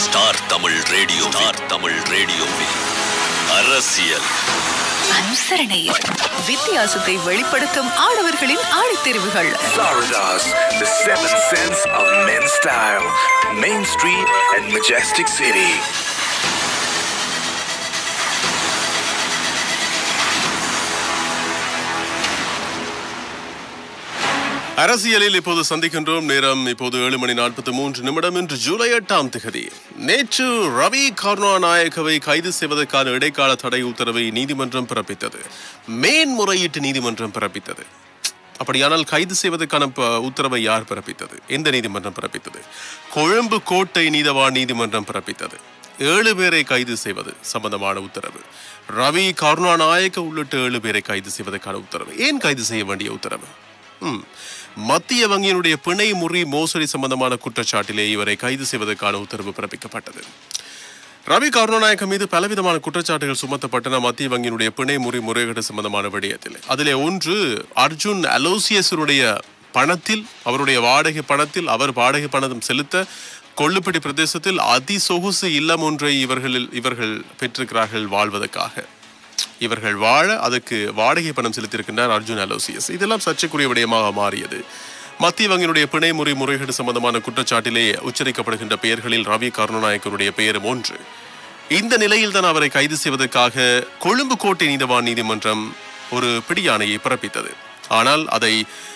Star Tamil ரேடியோவில் அரசியல் அனுசரணையில் வித்தியாசத்தை வெளிப்படுத்தும் ஆடவர்களின் ஆடித்தெரிவுகள். Florida's the seventh sense of men's style, Main Street and Majestic City. அரசியலில் இப்போது சந்திக்கின்றோம். நேரம் இப்போது 7:43 இன்று ஜூலை 8ஆம் தேதி. நேற்று ரவி கருணாநாயக்கவை கைது செய்வதற்கான இடைக்கால தடை உத்தரவை நீதிமன்றம் பிறப்பித்தது. மேன்முறையீட்டு நீதிமன்றம் பிறப்பித்தது. அப்படியானால் கைது செய்வதற்கான உத்தரவை யார் பிறப்பித்தது? எந்த நீதிமன்றம் பிறப்பித்தது? கொழும்பு கோட்டை நீதவான் நீதிமன்றம் பிறப்பித்தது. 7 பேரை கைது செய்வது சம்பந்தமான உத்தரவு. ரவி கருணாநாயக்க உள்ளிட்ட 7 பேரை கைது செய்வதற்கான உத்தரவு. ஏன் கைது செய்ய வேண்டிய உத்தரவு? மத்திய வங்கியினுடைய பிணை முறி மோசடி சம்பந்தமான குற்றச்சாட்டிலே இவரை கைது செய்வதற்கான உத்தரவு பிறப்பிக்கப்பட்டது. ரவி கருணாநாயக்க மீது பலவிதமான குற்றச்சாட்டுகள் சுமத்தப்பட்டன மத்திய வங்கியினுடைய பிணை முறி முறைகேடு சம்பந்தமான விடயத்தில். அதிலே ஒன்று, அர்ஜுன் அலோசியஸருடைய பணத்தில், அவருடைய வாடகை பணத்தில், அவர் வாடகை பணம் செலுத்த கொள்ளுப்பட்டி பிரதேசத்தில் அதிசொகுசு இல்லம் ஒன்றை இவர்கள் பெற்றிருக்கிறார்கள் வாழ்வதற்காக. இவர்கள் வாழ அதற்கு வாடகை பணம் செலுத்தியிருக்கின்றார் அர்ஜுன் அலோசியஸ். இதெல்லாம் சர்ச்சைக்குரிய விடயமாக மாறியது. மத்திய வங்கியினுடைய பிணை முறை முறைகேடு சம்பந்தமான குற்றச்சாட்டிலே உச்சரிக்கப்படுகின்ற பெயர்களில் ரவி கருணாநாயக்கனுடைய பெயரும் ஒன்று. இந்த நிலையில் தான் அவரை கைது செய்வதற்காக கொழும்பு கோட்டை நீதவான் நீதிமன்றம் ஒரு பிடியாணையை பிறப்பித்தது. ஆனால் அதை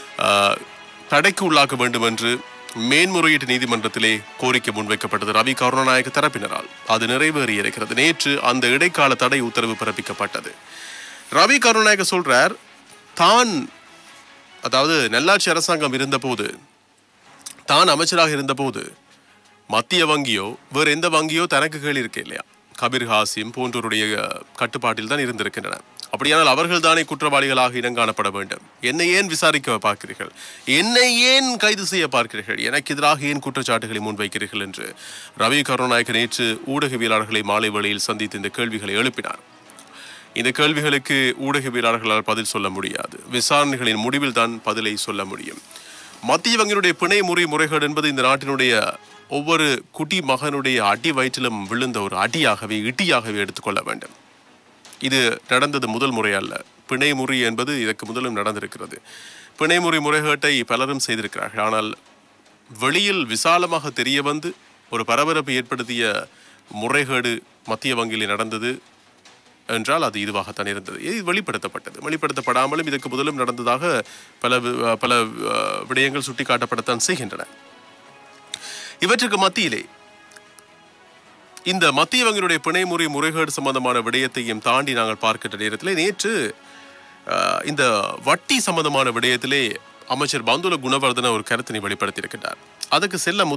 தடைக்கு உள்ளாக்க வேண்டும் என்று மேன்முறையீட்டு நீதிமன்றத்திலே கோரிக்கை முன்வைக்கப்பட்டது ரவி கருணாநாயக்க தரப்பினரால். அது நிறைவேறியிருக்கிறது. நேற்று அந்த இடைக்கால தடை உத்தரவு பிறப்பிக்கப்பட்டது. ரவி கருணாநாயக்க சொல்றார், தான் அதாவது நல்லாட்சி அரசாங்கம் இருந்தபோது, தான் அமைச்சராக இருந்தபோது மத்திய வங்கியோ வேறு எந்த வங்கியோ தனக்கு கீழ் இருக்க இல்லையா, கபீர் ஹாசிம் போன்றோருடைய கட்டுப்பாட்டில் தான் இருந்திருக்கின்றன. அப்படியானால் அவர்கள் தானே குற்றவாளிகளாக இனங்காணப்பட வேண்டும். என்னை ஏன் விசாரிக்க பார்க்கிறீர்கள்? என்னை ஏன் கைது செய்ய பார்க்கிறீர்கள்? எனக்கு எதிராக ஏன் குற்றச்சாட்டுகளை முன்வைக்கிறீர்கள் என்று ரவி கருணாநாயக்க நேற்று ஊடகவியலாளர்களை மாலை வேளையில் சந்தித்து இந்த கேள்விகளை எழுப்பினார். இந்த கேள்விகளுக்கு ஊடகவியலாளர்களால் பதில் சொல்ல முடியாது. விசாரணைகளின் முடிவில் தான் பதிலை சொல்ல முடியும். மத்திய வங்கியினுடைய பிணை முறை முறைகேடு என்பது இந்த நாட்டினுடைய ஒவ்வொரு குட்டி மகனுடைய அடி வயிற்றிலும் விழுந்த ஒரு அடியாகவே, இடியாகவே எடுத்துக்கொள்ள வேண்டும். இது நடந்தது முதல் முறை அல்ல. பிணைமுறி என்பது இதற்கு முதலும் நடந்திருக்கிறது. பிணைமுறி முறைகேட்டை பலரும் செய்திருக்கிறார்கள். ஆனால் வெளியில் விசாலமாக தெரிய வந்து ஒரு பரபரப்பை ஏற்படுத்திய முறைகேடு மத்திய வங்கியில் நடந்தது என்றால் அது இதுவாகத்தான் இருந்தது. இது வெளிப்படுத்தப்பட்டது. வெளிப்படுத்தப்படாமலும் இதற்கு முதலும் நடந்ததாக பல விடயங்கள் சுட்டிக்காட்டப்படத்தான் செய்கின்றன. இவற்றுக்கு மத்தியிலே இந்த மத்திய வங்கியினுடைய பிணைமுறை முறைகேடு சம்பந்தமான விடயத்தையும் தாண்டி நாங்கள் பார்க்கின்ற நேரத்திலே நேற்று இந்த வட்டி சம்பந்தமான விடயத்திலே அமைச்சர் பந்துல குணவர்தன ஒரு கருத்தினை வெளிப்படுத்தியிருக்கிறார். அதற்கு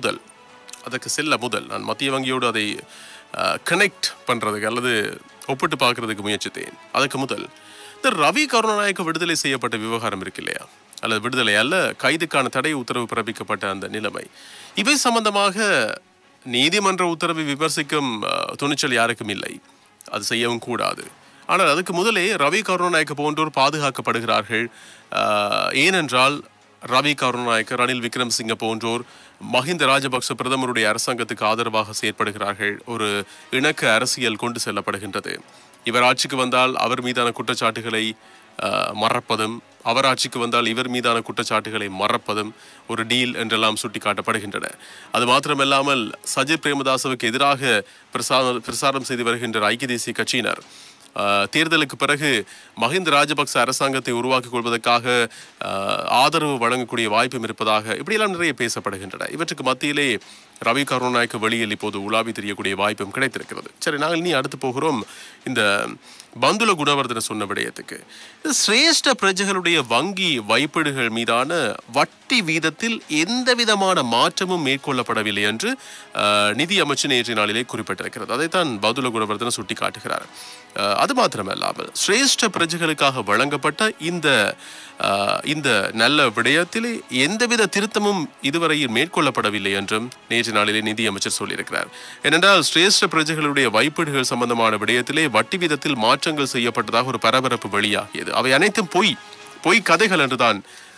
செல்ல முதல் நான் மத்திய வங்கியோடு அதை கனெக்ட் பண்றதுக்கு அல்லது ஒப்பிட்டு பார்க்கறதுக்கு முயற்சித்தேன். அதுக்கு முதல் இந்த ரவி கருணாநாயக்க விடுதலை செய்யப்பட்ட விவகாரம் இருக்கு இல்லையா, அல்லது விடுதலை அல்ல, கைதுக்கான தடை உத்தரவு பிறப்பிக்கப்பட்ட அந்த நிலைமை, இவை சம்பந்தமாக நீதிமன்ற உத்தரவை விமர்சிக்கும் துணிச்சல் யாருக்கும் இல்லை. அது செய்யவும் கூடாது. ஆனால் அதுக்கு முதலே ரவி கருணாநாயக்க போன்றோர் பாதுகாக்கப்படுகிறார்கள். ஏனென்றால் ரவி கருணாநாயக்க, ரணில் விக்ரமசிங்க போன்றோர் மஹிந்த ராஜபக்ச பிரதமருடைய அரசாங்கத்துக்கு ஆதரவாக செயற்படுகிறார்கள். ஒரு இணக்க அரசியல் கொண்டு செல்லப்படுகின்றது. இவர் ஆட்சிக்கு வந்தால் அவர் மீதான குற்றச்சாட்டுகளை மறப்பதும், அவர் ஆட்சிக்கு வந்தால் இவர் மீதான குற்றச்சாட்டுகளை மறப்பதும் ஒரு டீல் என்றெல்லாம் சுட்டிக்காட்டப்படுகின்றன. அது மாத்திரமல்லாமல் சஜித் பிரேமதாசவுக்கு எதிராக பிரசாரம் செய்து வருகின்ற ஐக்கிய தேசிய கட்சியினர் தேர்தலுக்கு பிறகு மஹிந்த ராஜபக்ச அரசாங்கத்தை உருவாக்கிக் கொள்வதற்காக ஆதரவு வழங்கக்கூடிய வாய்ப்பும் இருப்பதாக இப்படியெல்லாம் நிறைய பேசப்படுகின்றன. இவற்றுக்கு மத்தியிலே ரவி கருணாநாயக்க வெளியில் இப்போது உலாவி தெரியக்கூடிய வாய்ப்பும் கிடைத்திருக்கிறது. சரி, நாங்கள் இனி அடுத்து போகிறோம் இந்த பந்துல குணவர்தன சொன்ன விடயத்துக்கு. சிரேஷ்ட பிரஜைகளுடைய வங்கி வைப்பீடுகள் மீதான வட்டி வீதத்தில் எந்த விதமான மாற்றமும் மேற்கொள்ளப்படவில்லை என்று நிதி அமைச்சு நேற்றைய நாளிலே குறிப்பிட்டிருக்கிறது. அதைத்தான் பந்துல குணவர்தன சுட்டி காட்டுகிறார். அது மாத்திரமல்லாமல் சிரேஷ்ட பிரஜைகளுக்காக வழங்கப்பட்ட இந்த நல்ல விடயத்திலே எந்தவித திருத்தமும் இதுவரையில் மேற்கொள்ளப்படவில்லை என்றும் நேற்று நாளிலே நிதி அமைச்சர் சொல்லியிருக்கிறார். ஏனென்றால் சிரேஷ்ட பிரஜைகளுடைய வைப்பீடுகள் சம்பந்தமான விடயத்திலே வட்டி வீதத்தில் மாற்றங்கள் செய்யப்பட்டதாக ஒரு பரபரப்பு வெளியாகியது. அவை அனைத்தும் பொய் கதைகள் என்றுதான்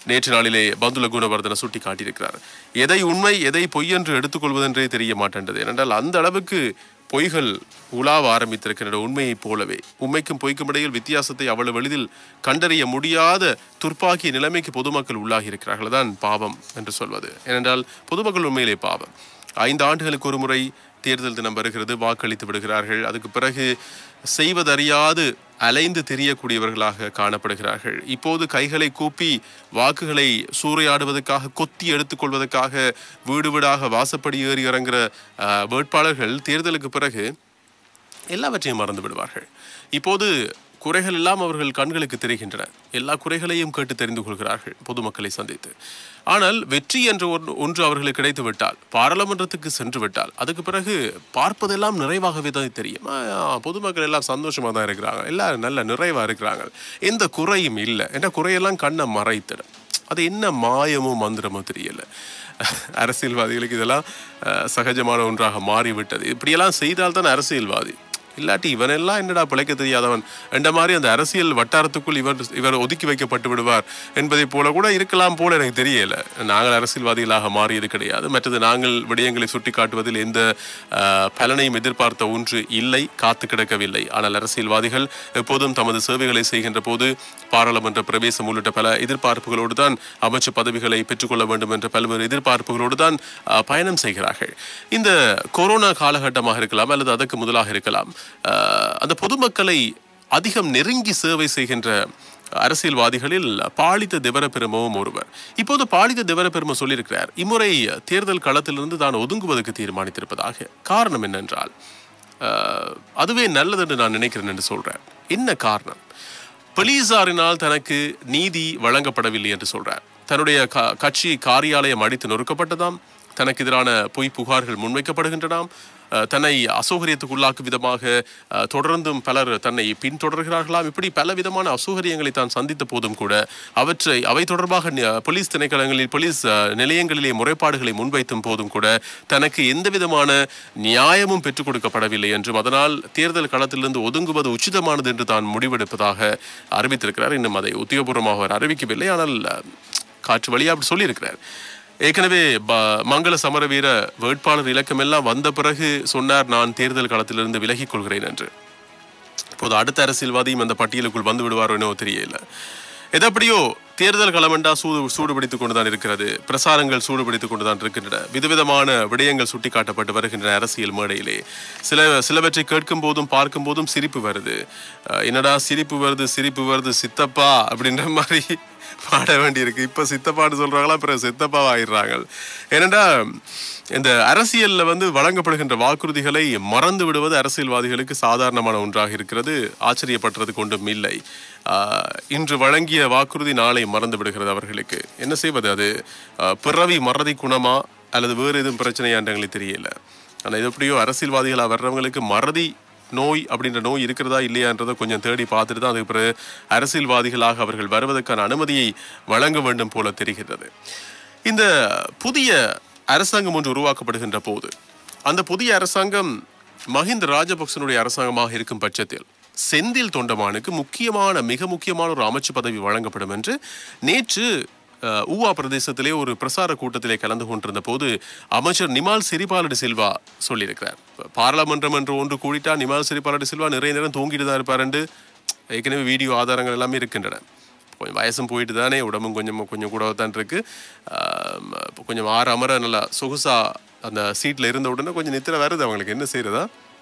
நேற்று நாளிலே பந்துல குணவர்தன சுட்டி காட்டியிருக்கிறார். எதை உண்மை எதை பொய் என்று எடுத்துக்கொள்வதென்றே தெரிய மாட்டேன்றது. ஏனென்றால் அந்த அளவுக்கு பொய்கள் உலாவ ஆரம்பித்திருக்கின்ற உண்மையைப் போலவே. உண்மைக்கும் பொய்க்கும் இடையில் வித்தியாசத்தை அவ்வளவு எளிதில் கண்டறிய முடியாத துர்ப்பாக்கிய நிலைமைக்கு பொதுமக்கள் உள்ளாகி இருக்கிறார்கள். தான் பாவம் என்று சொல்வது. ஏனென்றால் பொதுமக்கள் உண்மையிலே பாவம். 5 ஆண்டுகளுக்கு ஒரு முறை தேர்தல் தினம் வருகிறது, வாக்களித்து விடுகிறார்கள். அதுக்கு பிறகு செய்வதறியாது அலைந்து தெரியக்கூடியவர்களாக காணப்படுகிறார்கள். இப்போது கைகளை கூப்பி வாக்குகளை சூறையாடுவதற்காக, கொத்தி எடுத்துக்கொள்வதற்காக வீடு வீடாக வாசப்படி ஏறி இறங்குற வேட்பாளர்கள் தேர்தலுக்கு பிறகு எல்லாவற்றையும் மறந்து விடுவார்கள். இப்போது குறைகள் எல்லாம் அவர்கள் கண்களுக்கு தெரிகின்றன. எல்லா குறைகளையும் கேட்டு தெரிந்து கொள்கிறார்கள் பொதுமக்களை சந்தித்து. ஆனால் வெற்றி என்ற ஒன்று அவர்களுக்கு கிடைத்து விட்டால், பாராளுமன்றத்துக்கு சென்று விட்டால், அதுக்கு பிறகு பார்ப்பதெல்லாம் நிறைவாகவே தான் தெரியும். பொதுமக்கள் எல்லாம் சந்தோஷமாக தான் இருக்கிறாங்க, எல்லாம் நல்ல நிறைவாக இருக்கிறாங்க, எந்த குறையும் இல்லை என்ற குறையெல்லாம் கண்ணை மறைத்திடும். அது என்ன மாயமோ மந்திரமோ தெரியல. அரசியல்வாதிகளுக்கு இதெல்லாம் சகஜமான ஒன்றாக மாறிவிட்டது. இப்படியெல்லாம் செய்தால்தான் அரசியல்வாதி. இல்லாட்டி இவனெல்லாம் என்னடா பிழைக்க தெரியாதவன் என்ற மாதிரி அந்த அரசியல் வட்டாரத்துக்குள் இவர் ஒதுக்கி வைக்கப்பட்டு விடுவார் என்பதை போல கூட இருக்கலாம் போல எனக்கு தெரியல. நாங்கள் அரசியல்வாதிகளாக மாறியது கிடையாது. மற்றது நாங்கள் விடயங்களை சுட்டி காட்டுவதில் எந்த பலனையும் எதிர்பார்த்த ஒன்று இல்லை, காத்து கிடக்கவில்லை. ஆனால் அரசியல்வாதிகள் எப்போதும் தமது சேவைகளை செய்கின்ற போது பாராளுமன்ற பிரவேசம் உள்ளிட்ட பல எதிர்பார்ப்புகளோடு தான் அமைச்சு பதவிகளை பெற்றுக்கொள்ள வேண்டும் என்ற பல்வேறு எதிர்பார்ப்புகளோடு தான் பயணம் செய்கிறார்கள். இந்த கொரோனா காலகட்டமாக இருக்கலாம் அல்லது அதற்கு முதலாக இருக்கலாம், அந்த பொதுமக்களை அதிகம் நெருங்கி சேவை செய்கின்ற அரசியல்வாதிகளில் பாலித திவரப்பெருமவும் ஒருவர். இப்போது பாலித திவரப்பெரும சொல்லியிருக்கிறார், இம்முறை தேர்தல் களத்திலிருந்து தான் ஒதுங்குவதற்கு தீர்மானித்திருப்பதாக. காரணம் என்னென்றால் அதுவே நல்லது என்று நான் நினைக்கிறேன் என்று சொல்றார். என்ன காரணம்? போலீசாரினால் தனக்கு நீதி வழங்கப்படவில்லை என்று சொல்றார். தன்னுடைய கட்சி காரியாலயம் அடித்து நொறுக்கப்பட்டதாம், தனக்கு எதிரான பொய் புகார்கள் முன்வைக்கப்படுகின்றனாம், தன்னை அசௌகரியத்துக்குள்ளாக்கும் விதமாக தொடர்ந்தும் பலர் தன்னை பின்தொடர்கிறார்களாம். இப்படி பல விதமான அசௌகரியங்களை தான் சந்தித்த போதும் கூட அவை தொடர்பாக போலீஸ் திணைக்களங்களில், போலீஸ் நிலையங்களிலே முறைப்பாடுகளை முன்வைத்தும் போதும் கூட தனக்கு எந்த விதமான நியாயமும் பெற்றுக் கொடுக்கப்படவில்லை என்றும், அதனால் தேர்தல் களத்திலிருந்து ஒதுங்குவது உச்சிதமானது என்று தான் முடிவெடுப்பதாக அறிவித்திருக்கிறார். இன்னும் அதை உத்தியோகபூர்வமாக அவர் அறிவிக்கவில்லை, ஆனால் காற்று வழியாக அப்படி சொல்லியிருக்கிறார். ஏற்கனவே மங்கள சமரவீர வேட்பாளர் இலக்கம் எல்லாம் வந்த பிறகு சொன்னார், நான் தேர்தல் களத்திலிருந்து விலகிக் கொள்கிறேன் என்று. இப்போது அடுத்த அரசியல்வாதியும் அந்த பட்டியலுக்குள் வந்து விடுவாரோ என்னவோ தெரியல. எதப்படியோ தேர்தல் களமெண்டா சூடுபிடித்துக் கொண்டுதான் இருக்கிறது, பிரசாரங்கள் சூடுபிடித்துக் கொண்டுதான் இருக்கின்றன. விதவிதமான விடயங்கள் சுட்டிக்காட்டப்பட்டு வருகின்றன அரசியல் மேடையிலே. சிலவற்றை கேட்கும் போதும் பார்க்கும் போதும் சிரிப்பு வருது. என்னடா சிரிப்பு வருது சித்தப்பா அப்படின்ற மாதிரி பாட வேண்டியிருக்கு. இப்ப சித்தப்பாடு சொல்றாங்களா, பிறகு சித்தப்பாவா ஆயிடுறாங்க. ஏனென்றா இந்த அரசியல்ல வழங்கப்படுகின்ற வாக்குறுதிகளை மறந்து விடுவது அரசியல்வாதிகளுக்கு சாதாரணமான ஒன்றாக இருக்கிறது. ஆச்சரியப்படுறது கொண்டும் இல்லை. இன்று வழங்கிய வாக்குறுதி நாளை மறந்து விடுகிறது அவர்களுக்கு. என்ன செய்வது? அது பிறவி மறதி குணமா அல்லது வேறு எதுவும் பிரச்சனையான்றங்களே தெரியல. ஆனால் இது எப்படியோ அரசியல்வாதிகளாக வர்றவங்களுக்கு மறதி நோய் அப்படின்ற நோய் இருக்கிறதா இல்லையான்றதை கொஞ்சம் தேடி பார்த்துட்டு தான் அதுக்கு பிறகு அரசியல்வாதிகளாக அவர்கள் வருவதற்கான அனுமதியை வழங்க வேண்டும் போல தெரிகிறது. இந்த புதிய அரசாங்கம் ஒன்று உருவாக்கப்படுகின்ற போது அந்த புதிய அரசாங்கம் மஹிந்த ராஜபக்சனுடைய அரசாங்கமாக இருக்கும் பட்சத்தில் செந்தில் தொண்டமானுக்கு மிக முக்கியமான ஒரு அமைச்சு பதவி வழங்கப்படும் என்று நேற்று ஊவா பிரதேசத்திலே ஒரு பிரசார கூட்டத்திலே கலந்து கொண்டிருந்த போது அமைச்சர் நிமால் சிறிபாலடி சில்வா சொல்லியிருக்கிறார். பாராளுமன்றம் என்று ஒன்று கூடிட்டா நிமால் சிறிபாலடி சில்வா நிறைய நேரம் தூங்கிட்டு தான் இருப்பார் என்று ஏற்கனவே வீடியோ ஆதாரங்கள் எல்லாமே இருக்கின்றன. கொஞ்சம் வயசும் போயிட்டு தானே, உடம்பும் கொஞ்சம் கூட தான் இருக்கு. கொஞ்சம் அமர நல்லா சொகுசா அந்த சீட்டில் இருந்த உடனே கொஞ்சம் நித்திர வருது அவங்களுக்கு. என்ன செய்யறதா?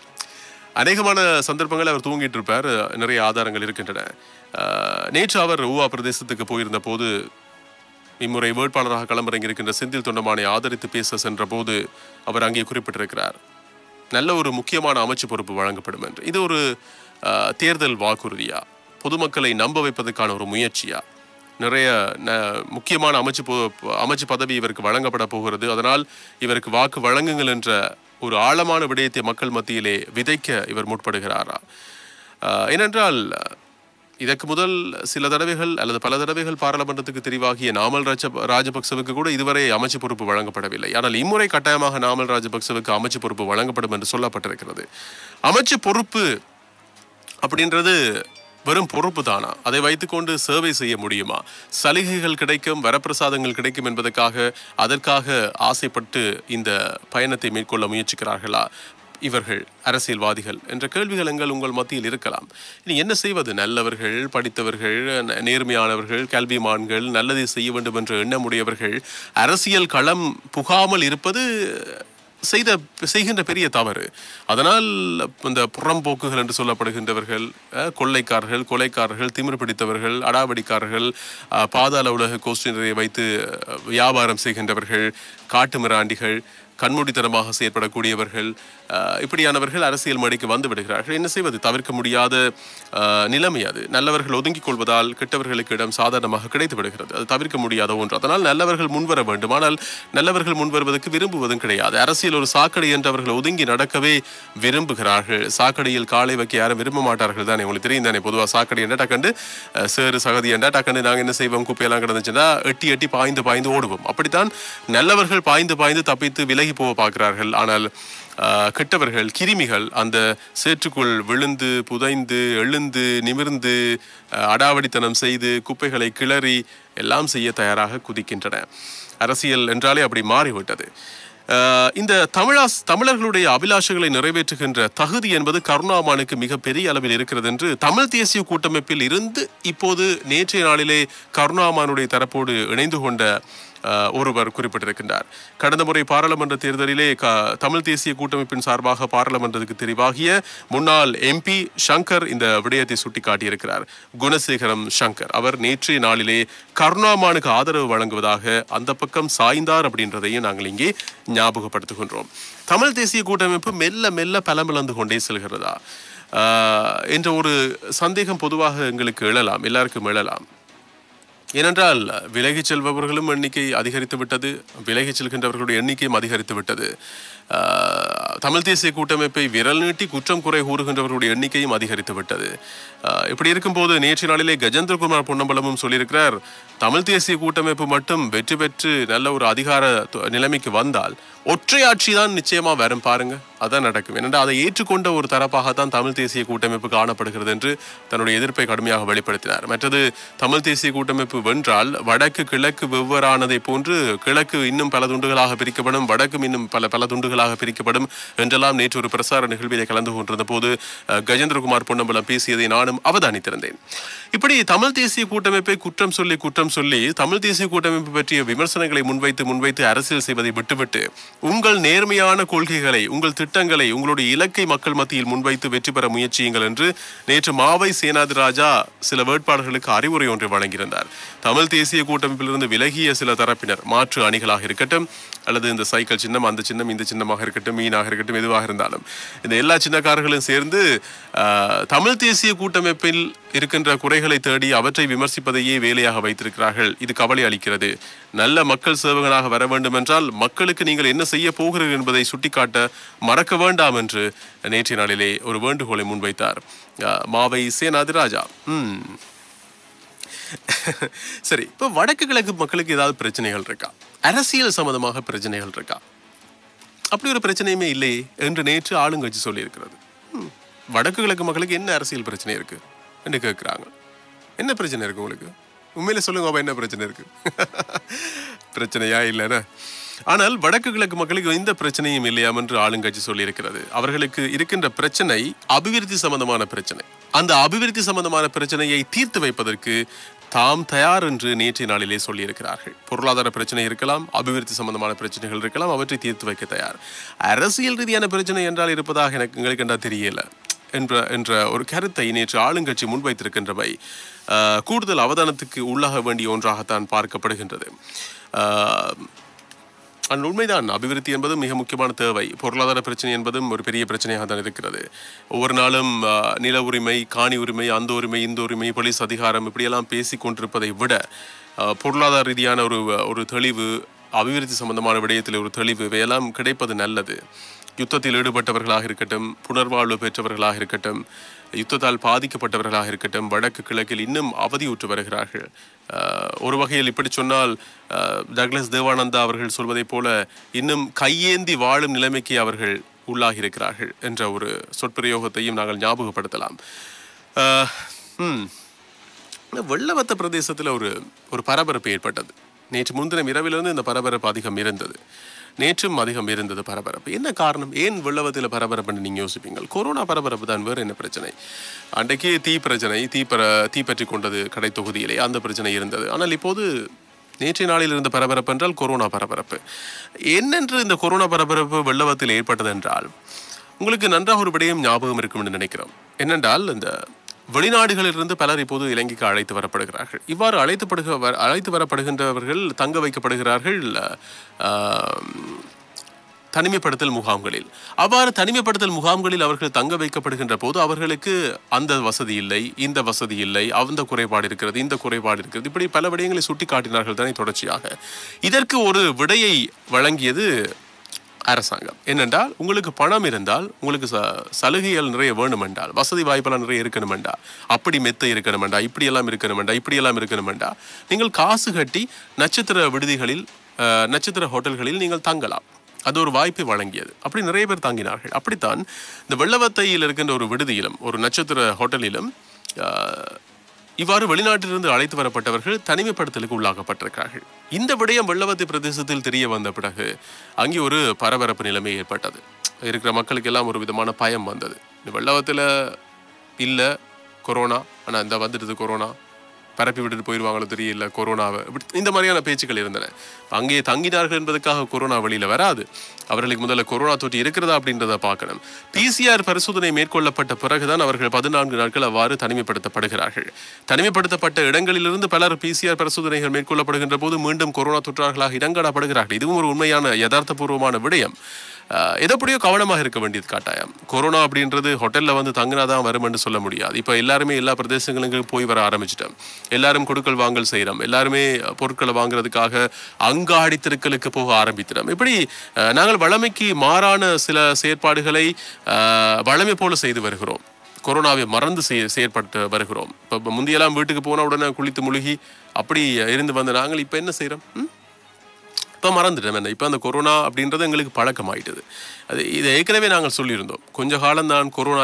அநேகமான சந்தர்ப்பங்கள் அவர் தூங்கிட்டு இருப்பார். நிறைய ஆதாரங்கள் இருக்கின்றன. நேற்று அவர் ஊவா பிரதேசத்துக்கு போயிருந்த போது இம்முறை வேட்பாளராக களமிறங்கி இருக்கின்ற செந்தில் தொண்டமானை ஆதரித்து பேச சென்ற போது அவர் அங்கே குறிப்பிட்டிருக்கிறார், நல்ல ஒரு முக்கியமான அமைச்சு பொறுப்பு வழங்கப்படும் என்று. இது ஒரு தேர்தல் வாக்குறுதியா, பொதுமக்களை நம்ப வைப்பதற்கான ஒரு முயற்சியா, நிறைய முக்கியமான அமைச்சு பதவி இவருக்கு வழங்கப்பட போகிறது, அதனால் இவருக்கு வாக்கு வழங்குங்கள் என்ற ஒரு ஆழமான விடயத்தை மக்கள் மத்தியிலே விதைக்க இவர் முற்படுகிறாரா? ஏனென்றால் இதற்கு முதல் சில தடவைகள் அல்லது பல தடவைகள் பாராளுமன்றத்துக்கு தெரிவாகிய நாமல் ராஜபக்சவுக்கு கூட இதுவரை அமைச்சு பொறுப்பு வழங்கப்படவில்லை. ஆனால் இம்முறை கட்டாயமாக நாமல் ராஜபக்சவுக்கு அமைச்சு பொறுப்பு வழங்கப்படும் என்று சொல்லப்பட்டிருக்கிறது. அமைச்சு பொறுப்பு அப்படின்றது வெறும் பொறுப்பு தானா? அதை வைத்துக்கொண்டு சேவை செய்ய முடியுமா? சலுகைகள் கிடைக்கும், வரப்பிரசாதங்கள் கிடைக்கும் என்பதற்காக அதற்காக ஆசைப்பட்டு இந்த பயணத்தை மேற்கொள்ள முயற்சிக்கிறார்களா இவர்கள் அரசியல்வாதிகள் என்ற கேள்விகள் உங்கள் மத்தியில் இருக்கலாம். இனி என்ன செய்வது? நல்லவர்கள், படித்தவர்கள், நேர்மையானவர்கள், கல்விமான்கள், நல்லதை செய்ய வேண்டும் என்ற எண்ணமுடையவர்கள் அரசியல் களம் புகாமல் இருப்பது செய்கின்ற பெரிய தவறு. அதனால் இந்த புறம்போக்குகள் என்று சொல்லப்படுகின்றவர்கள், கொள்ளைக்காரர்கள், கொலைக்காரர்கள், திமிர் பிடித்தவர்கள், அடாவடிக்காரர்கள், பாதாள உலக கோஷ்டினரை வைத்து வியாபாரம் செய்கின்றவர்கள், காட்டு மிராண்டிகள், கண்மூடித்தனமாக செயற்படக்கூடியவர்கள், இப்படியானவர்கள் அரசியல் மேடைக்கு வந்து விடுகிறார்கள். என்ன செய்வது? தவிர்க்க முடியாத நிலைமை அது. நல்லவர்கள் ஒதுங்கிக் கொள்வதால் கெட்டவர்களுக்கு இடம் சாதாரணமாக கிடைத்து விடுகிறது. அது தவிர்க்க முடியாத ஒன்று. அதனால் நல்லவர்கள் முன்வர வேண்டும். ஆனால் நல்லவர்கள் முன்வருவதற்கு விரும்புவதும் கிடையாது. அரசியல் ஒரு சாக்கடை என்று அவர்கள் ஒதுங்கி நடக்கவே விரும்புகிறார்கள். சாக்கடையில் காலை வைக்க யாரும் விரும்ப மாட்டார்கள் தானே. உங்களுக்கு தெரியும் தானே, பொதுவாக சாக்கடை என்றா டக்கண்டு சேறு சகதி என்றா டக்கண்டு நாங்கள் என்ன செய்வோம், குப்பையெல்லாம் கிடந்துச்சுன்னா எட்டி எட்டி பாய்ந்து பாய்ந்து ஓடுவோம். அப்படித்தான் நல்லவர்கள் பாய்ந்து பாய்ந்து தப்பித்து விலகி போக பார்க்கிறார்கள். ஆனால் கெட்டவர்கள், கிருமிகள் அந்த சேற்றுக்குள் விழுந்து புதைந்து எழுந்து நிமிர்ந்து அடாவடித்தனம் செய்து குப்பைகளை கிளறி எல்லாம் செய்ய தயாராக குதிக்கின்றன. அரசியல் என்றாலே அப்படி மாறிவிட்டது. இந்த தமிழர்களுடைய அபிலாஷைகளை நிறைவேற்றுகின்ற தகுதி என்பது கருணாமானுக்கு மிக பெரிய அளவில் இருக்கிறது என்று தமிழ் தேசிய கூட்டமைப்பில் இருந்து இப்போது நேற்றைய நாளிலே கருணாமானுடைய தரப்போடு இணைந்து கொண்ட ஒருவர் குறிப்பிட்டிருக்கின்றார். கடந்த முறை பாராளுமன்ற தேர்தலிலே தமிழ் தேசிய கூட்டமைப்பின் சார்பாக பாராளுமன்றத்துக்கு தெரிவாகிய முன்னாள் MP சங்கர் இந்த விடயத்தை சுட்டிக்காட்டியிருக்கிறார். குணசேகரம் சங்கர் அவர் நேற்றைய நாளிலே கருணாமானுக்கு ஆதரவு வழங்குவதாக அந்த பக்கம் சாய்ந்தார் அப்படின்றதையும் நாங்கள் இங்கே ஞாபகப்படுத்துகின்றோம். தமிழ் தேசிய கூட்டமைப்பு மெல்ல மெல்ல பலமிழந்து கொண்டே செல்கிறதா என்ற ஒரு சந்தேகம் பொதுவாக எங்களுக்கு எழலாம், எல்லாருக்கும் எழலாம். ஏனென்றால் விலகிச் செல்பவர்களும் எண்ணிக்கை அதிகரித்து விட்டது, விலகிச் செல்கின்றவர்களுடைய எண்ணிக்கையும் அதிகரித்து விட்டது. தமிழ் தேசிய கூட்டமைப்பை விரல் நீட்டி குற்றம் குறை கூறுகின்றவர்களுடைய எண்ணிக்கையும் அதிகரித்து விட்டது. இப்படி இருக்கும்போது நேற்று நாளிலே கஜேந்திரகுமார் பொன்னம்பலமும் சொல்லியிருக்கிறார், தமிழ் தேசிய கூட்டமைப்பு மட்டும் வெற்றி பெற்று நல்ல ஒரு அதிகார நிலைமைக்கு வந்தால் ஒற்றையாட்சி தான் நிச்சயமா வரும் பாருங்க, அதான் நடக்கும். ஏனென்றால் அதை ஏற்றுக்கொண்ட ஒரு தரப்பாகத்தான் தமிழ் தேசிய கூட்டமைப்பு காணப்படுகிறது என்று தன்னுடைய எதிர்ப்பை கடுமையாக வெளிப்படுத்தினார். மற்றது தமிழ் தேசிய கூட்டமைப்பு வென்றால் வடக்கு கிழக்கு வெவ்வேறானதை போன்று கிழக்கு இன்னும் பல துண்டுகளாக பிரிக்கப்படும், வடக்கும் இன்னும் பல துண்டுகளாக பிரிக்கப்படும் என்றெல்லாம் நேற்று ஒரு பிரசார நிகழ்விலே கலந்து கொண்டிருந்த போது கஜேந்திரகுமார் பொன்னம்பலம் பேசியதை நானும் அவதானித்திருந்தேன். இப்படி தமிழ் தேசிய கூட்டமைப்பை குற்றம் சொல்லி தமிழ் தேசிய கூட்டமைப்பு பற்றிய விமர்சனங்களை முன்வைத்து அரசியல் செய்வதை விட்டுவிட்டு உங்கள் நேர்மையான கொள்கைகளை, உங்கள் திட்டங்களை, உங்களுடைய இலக்கை மக்கள் மத்தியில் முன்வைத்து வெற்றி பெற முயற்சியுங்கள் என்று நேற்று மாவை சேனாதிராஜா சில வேட்பாளர்களுக்கு அறிவுரை ஒன்றை வழங்கியிருந்தார். தமிழ் தேசிய கூட்டமைப்பிலிருந்து விலகிய சில தரப்பினர், மாற்று அணிகளாக இருக்கட்டும் அல்லது இந்த சைக்கிள் சின்னம், அந்த சின்னம், இந்த சின்னமாக இருக்கட்டும், மீனாக இருக்கட்டும், எதுவாக இருந்தாலும் இந்த எல்லா சின்னக்காரர்களும் சேர்ந்து தமிழ் தேசிய கூட்டமைப்பில் இருக்கின்ற குறைகளை தேடி அவற்றை விமர்சிப்பதையே வேலையாக வைத்திருக்கிறார்கள். இது கவலை அளிக்கிறது. நல்ல மக்கள் சேவகனாக வர வேண்டும் என்றால் மக்களுக்கு நீங்கள் என்ன செய்ய போகிறீர்கள் என்பதை சுட்டிக்காட்ட மறக்க வேண்டாம் என்று நேற்றைய நாளிலே ஒரு வேண்டுகோளை முன்வைத்தார் மாவை சேனாதிராஜா. சரி, இப்போ வடக்கு கிழக்கு மக்களுக்கு ஏதாவது பிரச்சனைகள் இருக்கா? அரசியல் சம்பந்தமாக பிரச்சனைகள் இருக்கா? அப்படி ஒரு பிரச்சனையுமே இல்லையே என்று நேற்று ஆளுங்கட்சி சொல்லியிருக்கிறது. வடக்கு கிழக்கு மக்களுக்கு என்ன அரசியல் பிரச்சனை இருக்கு என்று கேட்கிறாங்க. என்ன பிரச்சனை இருக்கு உங்களுக்கு? உண்மையில சொல்லுங்க, என்ன பிரச்சனை இருக்கு? பிரச்சனையா இல்லைன்னா? ஆனால் வடக்கு கிழக்கு மக்களுக்கு எந்த பிரச்சனையும் இல்லையாம் என்று ஆளுங்கட்சி சொல்லியிருக்கிறது. அவர்களுக்கு இருக்கின்ற பிரச்சனை அபிவிருத்தி சம்பந்தமான பிரச்சனை. அந்த அபிவிருத்தி சம்பந்தமான பிரச்சனையை தீர்த்து வைப்பதற்கு தாம் தயார் என்று நேற்றைய நாளிலே சொல்லியிருக்கிறார்கள். பொருளாதார பிரச்சனை இருக்கலாம், அபிவிருத்தி சம்பந்தமான பிரச்சனைகள் இருக்கலாம், அவற்றை தீர்த்து வைக்க தயார். அரசியல் ரீதியான பிரச்சனை என்றால் இருப்பதாக எங்களுக்கு என்ன தெரியல என்ற ஒரு கருத்தை நேற்று ஆளுங்கட்சி முன்வைத்திருக்கின்றவை கூடுதல் அவதானத்துக்கு உள்ளாக வேண்டிய ஒன்றாகத்தான் பார்க்கப்படுகின்றது. ஆனால் உண்மைதான், அபிவிருத்தி என்பதும் மிக முக்கியமான தேவை. பொருளாதார பிரச்சனை என்பதும் ஒரு பெரிய பிரச்சனையாக தான் இருக்கிறது. ஒவ்வொரு நாளும் நில உரிமை, காணி உரிமை, அந்த உரிமை, இந்த உரிமை, போலீஸ் அதிகாரம் இப்படியெல்லாம் பேசி கொண்டிருப்பதை விட பொருளாதார ரீதியான ஒரு தெளிவு, அபிவிருத்தி சம்பந்தமான விடயத்தில் ஒரு தெளிவு இவையெல்லாம் கிடைப்பது நல்லது. யுத்தத்தில் ஈடுபட்டவர்களாக இருக்கட்டும், புனர்வாழ்வு பெற்றவர்களாக இருக்கட்டும், யுத்தத்தால் பாதிக்கப்பட்டவர்களாக இருக்கட்டும், வடக்கு கிழக்கில் இன்னும் அவதியுற்று வருகிறார்கள். ஒரு வகையில் இப்படி சொன்னால் டக்ளஸ் தேவானந்தா அவர்கள் சொல்வதை போல இன்னும் கையேந்தி வாழும் நிலைமைக்கு அவர்கள் உள்ளாகி இருக்கிறார்கள் என்ற ஒரு சொற்பிரயோகத்தையும் நாங்கள் ஞாபகப்படுத்தலாம். வெள்ளவத்த பிரதேசத்தில் ஒரு பரபரப்பு ஏற்பட்டது. நேற்று முன்தினம் இரவிலிருந்து இந்த பரபரப்பு அதிகம் இருந்தது. நேற்றும் அதிகம் இருந்தது பரபரப்பு. என்ன காரணம்? ஏன் வெள்ளவத்தில் பரபரப்புன்னு நீங்கள் யோசிப்பீங்கள்? கொரோனா பரபரப்பு தான், வேறு என்ன பிரச்சனை? அன்றைக்கு தீ பிரச்சனை, தீப்பற்றி கொண்டது கடை தொகுதியிலே, அந்த பிரச்சனை இருந்தது. ஆனால் இப்போது நேற்றைய நாளில் இருந்த பரபரப்பு என்றால் கொரோனா பரபரப்பு. என்னென்று இந்த கொரோனா பரபரப்பு வெள்ளவத்தில் ஏற்பட்டது என்றால், உங்களுக்கு நன்றாக ஒரு விடயம் ஞாபகம் இருக்கும் என்று நினைக்கிறோம். என்னென்றால், இந்த வெளிநாடுகளிலிருந்து பலர் இப்போது இலங்கைக்கு அழைத்து வரப்படுகிறார்கள். இவ்வாறு அழைத்து வரப்படுகின்றவர்கள் தங்க வைக்கப்படுகிறார்கள் தனிமைப்படுத்தல் முகாம்களில். அவ்வாறு தனிமைப்படுத்தல் முகாம்களில் அவர்கள் தங்க வைக்கப்படுகின்ற போது அவர்களுக்கு அந்த வசதி இல்லை, இந்த வசதி இல்லை, அந்த குறைபாடு இருக்கிறது, இந்த குறைபாடு இருக்கிறது, இப்படி பல விடயங்களை சுட்டி காட்டினார்கள் தானே தொடர்ச்சியாக. இதற்கு ஒரு விடையை வழங்கியது அரசாங்கம். என்னென்றால், உங்களுக்கு பணம் இருந்தால், உங்களுக்கு சலுகைகள் நிறைய வேணுமென்றால், வசதி வாய்ப்பெல்லாம் நிறைய இருக்கணுமெண்டா, அப்படி மெத்த இருக்கணுமெண்டா, இப்படியெல்லாம் இருக்கணுமெண்டா, இப்படியெல்லாம் இருக்கணுமெண்டா, நீங்கள் காசு கட்டி நட்சத்திர விடுதிகளில், நட்சத்திர ஹோட்டல்களில் நீங்கள் தங்கலாம். அது ஒரு வாய்ப்பை வழங்கியது. அப்படி நிறைய பேர் தங்கினார்கள். அப்படித்தான் இந்த வெள்ளவத்தையில் இருக்கின்ற ஒரு விடுதியிலும் ஒரு நட்சத்திர ஹோட்டலிலும் இவ்வாறு வெளிநாட்டிலிருந்து அழைத்து வரப்பட்டவர்கள் தனிமைப்படுத்தலுக்கு உள்ளாக்கப்பட்டிருக்கிறார்கள். இந்த விடயம் வெள்ளவத்தை பிரதேசத்தில் தெரிய வந்த பிறகு அங்கே ஒரு பரபரப்பு நிலைமை ஏற்பட்டது. இருக்கிற மக்களுக்கு எல்லாம் ஒரு விதமான பயம் வந்தது. இந்த வெள்ளவத்தில் இல்லை கொரோனா, ஆனால் இந்த வந்துடுது கொரோனா, பரப்பி விட்டுட்டு போயிடுவாங்களோ தெரியல கொரோனாவை, இந்த மாதிரியான பேச்சுக்கள் இருந்தன. அங்கே தங்கினார்கள் என்பதற்காக கொரோனா வெளியில் வராது. அவர்களுக்கு முதல்ல கொரோனா தொற்று இருக்கிறதா அப்படின்றத பார்க்கணும். PCR பரிசோதனை மேற்கொள்ளப்பட்ட பிறகுதான் அவர்கள் 14 நாட்கள் அவ்வாறு தனிமைப்படுத்தப்படுகிறார்கள். தனிமைப்படுத்தப்பட்ட இடங்களிலிருந்து பலர் PCR பரிசோதனைகள் மேற்கொள்ளப்படுகின்ற போது மீண்டும் கொரோனா தொற்றார்களாக இடங்காடப்படுகிறார்கள். இதுவும் ஒரு உண்மையான யதார்த்தபூர்வமான விடயம். எதப்படியோ கவனமாக இருக்க வேண்டியது கட்டாயம். கொரோனா அப்படின்றது ஹோட்டலில் வந்து தங்கினாதான் வரும் என்று சொல்ல முடியாது. இப்போ எல்லாருமே எல்லா பிரதேசங்களுக்கும் போய் வர ஆரம்பிச்சிட்டோம். எல்லாரும் கொடுக்கல் வாங்கல் செய்கிறோம். எல்லாருமே பொருட்களை வாங்குறதுக்காக அங்காடி தெருக்களுக்கு போக ஆரம்பிக்கிறோம். இப்படி நாங்கள் வழமைக்கு மாறான சில செயற்பாடுகளை வழமை போல செய்து வருகிறோம். கொரோனாவை மறந்து செயற்பட்டு வருகிறோம். இப்போ முந்தியெல்லாம் வீட்டுக்கு போன உடனே குளித்து முழுகி அப்படி இருந்து வந்த நாங்கள் இப்போ என்ன செய்கிறோம்? இப்போ மறந்துட்டோம். என்ன இப்போ அந்த கொரோனா அப்படின்றது எங்களுக்கு பழக்கமாயிட்டது. இதை ஏற்கனவே நாங்கள் சொல்லியிருந்தோம். கொஞ்ச காலம்தான் கொரோனா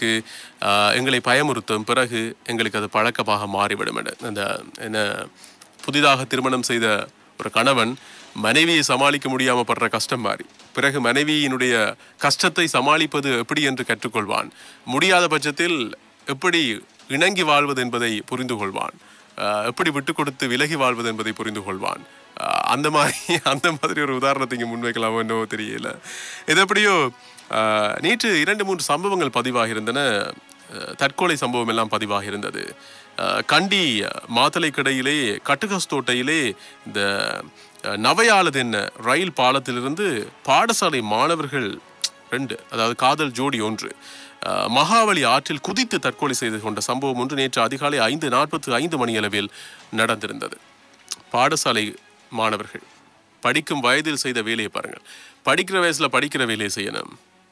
எங்களை பயமுறுத்தும், பிறகு எங்களுக்கு அது பழக்கமாக மாறிவிடும். என்ன புதிதாக திருமணம் செய்த ஒரு கணவன் மனைவியை சமாளிக்க முடியாமல் படுற கஷ்டம் மாறி, பிறகு மனைவியினுடைய கஷ்டத்தை சமாளிப்பது எப்படி என்று கற்றுக்கொள்வான். முடியாத பட்சத்தில் எப்படி இணங்கி வாழ்வது என்பதை புரிந்து கொள்வான். எப்படி விட்டு கொடுத்து விலகி வாழ்வது என்பதை புரிந்து கொள்வான். அந்த மாதிரி ஒரு உதாரணத்தை இங்கே முன்வைக்கலாமோ என்னவோ தெரியல. இது எப்படியோ நேற்று 2-3 சம்பவங்கள் பதிவாக இருந்தன. தற்கொலை சம்பவம் எல்லாம் பதிவாக இருந்தது. கண்டி மாத்தளைக்கடையிலே கட்டுகஸ்தோட்டையிலே இந்த நவையாளதென்ன ரயில் பாலத்திலிருந்து பாடசாலை மாணவர்கள் 2, அதாவது காதல் ஜோடி 1 மகாவலி ஆற்றில் குதித்து தற்கொலை செய்து கொண்ட சம்பவம் ஒன்று நேற்று அதிகாலை 5:45 மணியளவில் நடந்திருந்தது. பாடசாலை மாணவர்கள் படிக்கும் வயதில் செய்த வேலையை பாருங்கள். படிக்கிற வயசுல படிக்கிற வேலையை செய்யணும்.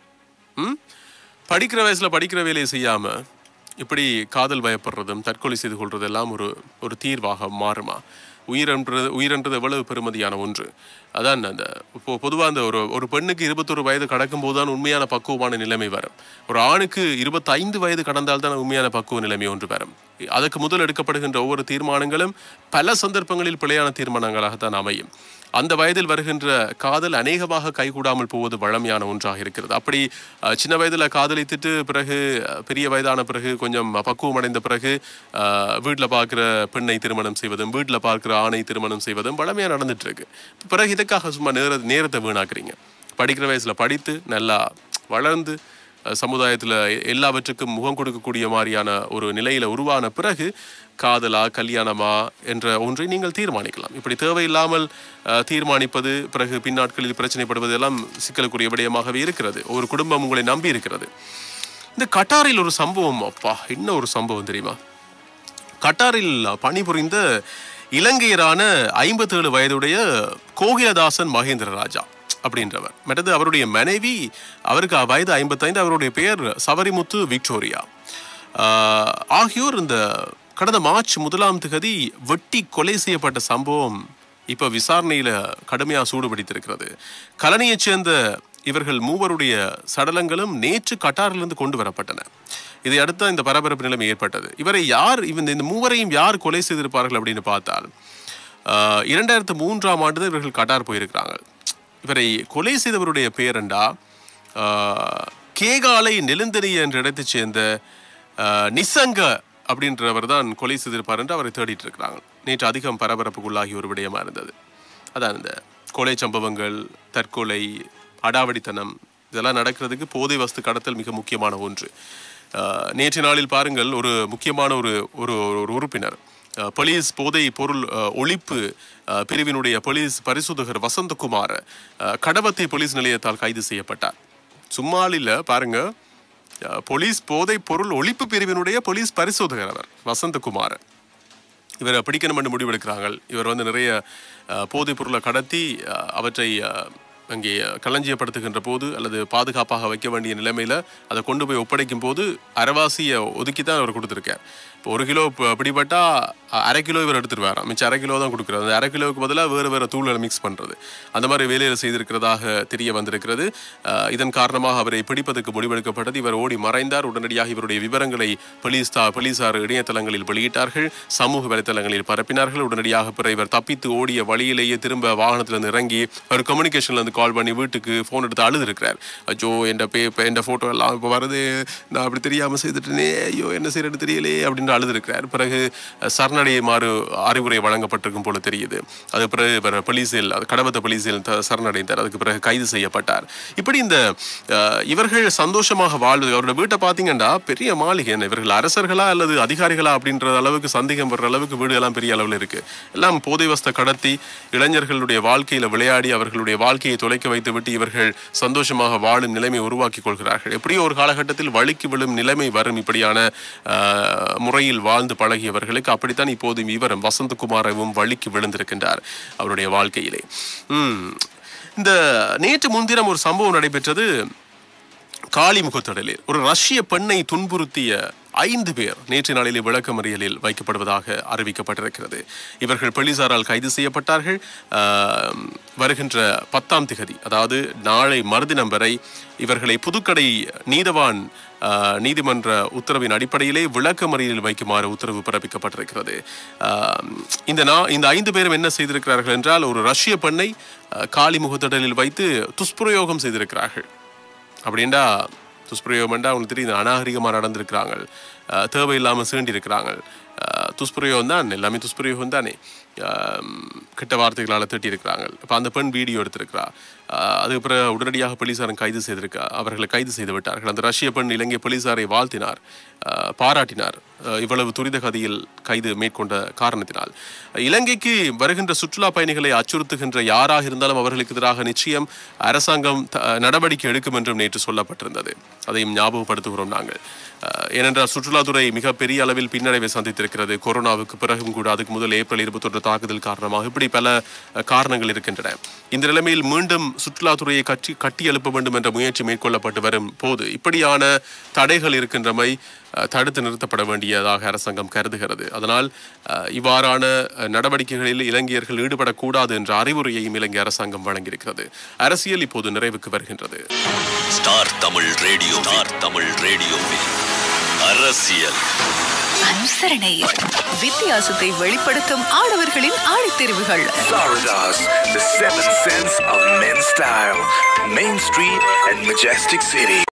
படிக்கிற வயசுல படிக்கிற வேலையை செய்யாம இப்படி காதல் பயப்படுறதும் தற்கொலை செய்து கொள்றதெல்லாம் ஒரு தீர்வாக மாறுமா? உயிரென்றது எவ்வளவு பெருமதியான ஒன்று. அதான் அந்த இப்போ பொதுவாக அந்த ஒரு பெண்ணுக்கு 21 வயது கடக்கும் போதுதான் உண்மையான பக்குவமான நிலைமை வரும். ஒரு ஆணுக்கு 25 வயது கடந்தால்தான் உண்மையான பக்குவ நிலைமை ஒன்று வரும். அதற்கு முதல் எடுக்கப்படுகின்ற ஒவ்வொரு தீர்மானங்களும் பல சந்தர்ப்பங்களில் பிழையான தீர்மானங்களாகத்தான் அமையும். அந்த வயதில் வருகின்ற காதல் அநேகமாக கைகூடாமல் போவது வழமையான ஒன்றாக இருக்கிறது. அப்படி சின்ன வயதில் காதலித்துட்டு பிறகு பெரிய வயதான பிறகு கொஞ்சம் பக்குவம் அடைந்த பிறகு வீட்டில் பார்க்குற பெண்ணை திருமணம் செய்வதும் வீட்டில் பார்க்குற ஆணை திருமணம் செய்வதும் வழமையாக நடந்துட்டு இருக்கு. பிறகு இதுக்காக சும்மா நேரத்தை வீணாக்குறீங்க. படிக்கிற வயசில் படித்து நல்லா வளர்ந்து சமுதாயத்தில் எல்லாவற்றுக்கும் முகம் கொடுக்கக்கூடிய மாதிரியான ஒரு நிலையில் உருவான பிறகு காதலா கல்யாணமா என்ற ஒன்றை நீங்கள் தீர்மானிக்கலாம். இப்படி தேவையில்லாமல் தீர்மானிப்பது பிறகு பின்னாட்களில் பிரச்சனைப்படுவது எல்லாம் சிக்கலுக்குரிய விடயமாகவே இருக்கிறது. ஒரு குடும்பம் உங்களை நம்பி இருக்கிறது. இந்த கட்டாரில் ஒரு சம்பவம், அப்பா என்ன ஒரு சம்பவம் தெரியுமா? கட்டாரில் பணிபுரிந்த இலங்கையரான 57 வயதுடைய கோகிலதாசன் மகேந்திர ராஜா அப்படின்றவர். மற்றது அவருடைய மனைவி, அவருக்கு வயது 55, அவருடைய பெயர் சவரிமுத்து விக்டோரியா ஆகியோர் இந்த கடந்த மார்ச் 1 வெட்டி கொலை செய்யப்பட்ட சம்பவம் இப்போ விசாரணையில் கடுமையாக சூடுபிடித்திருக்கிறது. கலனியைச் சேர்ந்த இவர்கள் மூவருடைய சடலங்களும் நேற்று கட்டாரிலிருந்து கொண்டு வரப்பட்டன. இதை அடுத்த இந்த பரபரப்பு நிலைமை ஏற்பட்டது. இவரை யார் இந்த மூவரையும் யார் கொலை செய்திருப்பார்கள் அப்படின்னு பார்த்தால் 2003ஆம் ஆண்டு தான் இவர்கள் கட்டார் போயிருக்கிறாங்க. இவரை கொலை செய்தவருடைய பேரண்டா கேகாலை நெலுந்தனி என்ற இடத்தைச் சேர்ந்த நிசங்க அப்படின்றவர் தான் கொலை செய்திருப்பார் என்று அவரை தேடிட்டு இருக்கிறாங்க. நேற்று அதிகம் பரபரப்புக்குள்ளாகி ஒரு விடயமா இருந்தது. அதான் இந்த கொலை சம்பவங்கள், தற்கொலை, அடாவடித்தனம் இதெல்லாம் நடக்கிறதுக்கு போதை வஸ்து கடத்தல் மிக முக்கியமான ஒன்று. நேற்று நாளில் பாருங்கள், ஒரு முக்கியமான ஒரு உறுப்பினர் போலீஸ் போதை பொருள் ஒழிப்பு பிரிவினுடைய போலீஸ் பரிசோதகர் வசந்தகுமார் கடவத்தை போலீஸ் நிலையத்தால் கைது செய்யப்பட்டார். சும்மாலில் பாருங்க, போலீஸ் போதை பொருள் ஒழிப்பு பிரிவினுடைய போலீஸ் பரிசோதகர் அவர் வசந்தகுமார். இவரை பிடிக்கணும் என்று முடிவெடுக்கிறாங்க. இவர் நிறைய போதைப் பொருளை கடத்தி அவற்றை அங்கே களஞ்சியப்படுத்துகின்ற போது அல்லது பாதுகாப்பாக வைக்க வேண்டிய நிலைமையில் அதை கொண்டு போய் ஒப்படைக்கும் போது அரைவாசியை ஒதுக்கி தான் அவர் கொடுத்துருக்கார். இப்போ 1 கிலோ பிடிபட்டால் 1/2 கிலோ இவர் எடுத்துருவார். மிச்சம் 1/2 கிலோ தான் கொடுக்குறாரு. அந்த 1/2 கிலோவுக்கு பதிலாக வேறு தூள்களை மிக்ஸ் பண்ணுறது, அந்த மாதிரி வேலையில் செய்திருக்கிறதாக தெரிய வந்திருக்கிறது. இதன் காரணமாக அவரை பிடிப்பதற்கு முடிவெடுக்கப்பட்டது. இவர் ஓடி மறைந்தார். உடனடியாக இவருடைய விவரங்களை போலீசார் இணையதளங்களில் வெளியிட்டார்கள், சமூக வலைத்தளங்களில் பரப்பினார்கள். உடனடியாக பிற இவர் தப்பித்து ஓடிய வழியிலேயே திரும்ப வாகனத்திலிருந்து இறங்கி அவர் கம்யூனிகேஷன்லேருந்து கால் பண்ணி வீட்டுக்கு ஃபோன் எடுத்து அழுதுருக்கிறார். ஐயோ, என் ஃபோட்டோ எல்லாம் இப்போ வருது, நான் அப்படி தெரியாமல் செய்துட்டேனே, ஐயோ என்ன செய்யறது தெரியலே அப்படின்னு அழுதுருக்கிறார். பிறகு சரணடையுமாறு அறிவுரை வழங்கப்பட்டிருக்கும் போல தெரியுது. அது பிறகு இவர் போலீஸில் கடவத்த போலீஸில் சரணடைந்தார். அதுக்கு பிறகு கைது செய்யப்பட்டார். இப்படி இந்த இவர்கள் சந்தோஷமாக வாழ்வது, அவரோட வீட்டை பார்த்தீங்கன்னா பெரிய மாளிகை. இவர்கள் அரசர்களா அல்லது அதிகாரிகளா அப்படின்ற அளவுக்கு சந்தேகம் வர்ற அளவுக்கு வீடு எல்லாம் பெரிய அளவில் இருக்கு. எல்லாம் போதை வஸ்தை கடத்தி இளைஞர்களுடைய வாழ்க்கையில விளையாடி அவர்களுடைய வாழ்க்கையை தொலைக்க வைத்து விட்டு இவர்கள் சந்தோஷமாக வாழும் நிலைமை உருவாக்கி கொள்கிறார்கள். எப்படியோ ஒரு காலகட்டத்தில் வழுக்கி விழும் நிலைமை வரும். இப்படியான முறையில் வாழ்ந்து பழகியவர்களுக்கு அப்படித்தான் இப்போதும் இவரும் வசந்தகுமாரவும் வழுக்கி விழுந்திருக்கின்றார் அவருடைய வாழ்க்கையிலே. இந்த நேற்று முன்தினம் ஒரு சம்பவம் நடைபெற்றது காளிமுகத்திடலில். ஒரு ரஷ்ய பெண்ணை துன்புறுத்திய 5 பேர் நேற்று நாளிலே விளக்கமறியலில் வைக்கப்படுவதாக அறிவிக்கப்பட்டிருக்கிறது. இவர்கள் போலீசாரால் கைது செய்யப்பட்டார்கள். வருகின்ற 10ஆம் திகதி, அதாவது நாளை மறுதினம் வரை இவர்களை புதுக்கடை நீதவான் நீதிமன்ற உத்தரவின் அடிப்படையிலே விளக்கமறியலில் வைக்குமாறு உத்தரவு பிறப்பிக்கப்பட்டிருக்கிறது. இந்த 5 பேரும் என்ன செய்திருக்கிறார்கள் என்றால், ஒரு ரஷ்ய பெண்ணை காளிமுகத்திடலில் வைத்து துஷ்பிரயோகம் செய்திருக்கிறார்கள். அப்படின்டா துஷ்பிரயோகம்ண்டா அவங்களுக்கு தெரியுது, அநாகரிகமாக நடந்திருக்கிறாங்க, தேவையில்லாமல் சீண்டி இருக்கிறாங்க. துஷ்பிரயோகம் தான், எல்லாமே துஷ்பிரயோகம் தானே. கெட்ட வார்த்தைகளால் திட்டியிருக்கிறாங்க. இப்போ அந்த பெண் வீடியோ எடுத்திருக்கிறா. அதுக்கு பிறகு உடனடியாக போலீசாரும் அவர்களை கைது செய்து விட்டார்கள். அந்த ரஷ்ய பெண் இலங்கை போலீசாரை வாழ்த்தினார், பாராட்டினார். இவ்வளவு துரித கதியில் கைது மேற்கொண்ட காரணத்தினால் இலங்கைக்கு வருகின்ற சுற்றுலா பயணிகளை அச்சுறுத்துகின்ற யாராக இருந்தாலும் அவர்களுக்கு எதிராக நிச்சயம் அரசாங்கம் நடவடிக்கை எடுக்கும் என்றும் நேற்று சொல்லப்பட்டிருந்தது. அதையும் ஞாபகப்படுத்துகிறோம் நாங்கள். ஏனென்றால் சுற்றுலாத்துறை மிக பெரிய அளவில் பின்னடைவை சந்தித்திருக்கிறது. கொரோனாவுக்கு பிறகும் கூட, அதுக்கு முதல் ஏப்ரல் 21 தாக்குதல் காரணமாக இப்படி பல காரணங்கள் இருக்கின்றன. இந்த நிலைமையில் மீண்டும் சுற்றுலாத்துறையை கட்டி எழுப்ப வேண்டும் என்ற முயற்சி மேற்கொள்ளப்பட்டு வரும் போது இப்படியான தடைகள் இருக்கின்றமை தடுத்து நிறுத்தப்பட வேண்டியதாக அரசாங்கம் கருதுகிறது. அதனால் இவ்வாறான நடவடிக்கைகளில் இலங்கையர்கள் ஈடுபடக்கூடாது என்ற அறிவுரையையும் இலங்கை அரசாங்கம் வழங்கியிருக்கிறது. அரசியல் இப்போது நிறைவுக்கு வருகின்றது. ஸ்டார் தமிழ் ரேடியோ அரசியல் அனுசரணை வித்தியாசத்தை வெளிப்படுத்தும் ஆடவர்களின் ஆடித்தெரிவுகள். Florida's the 7th sense of men's style, Main Street and Majestic City.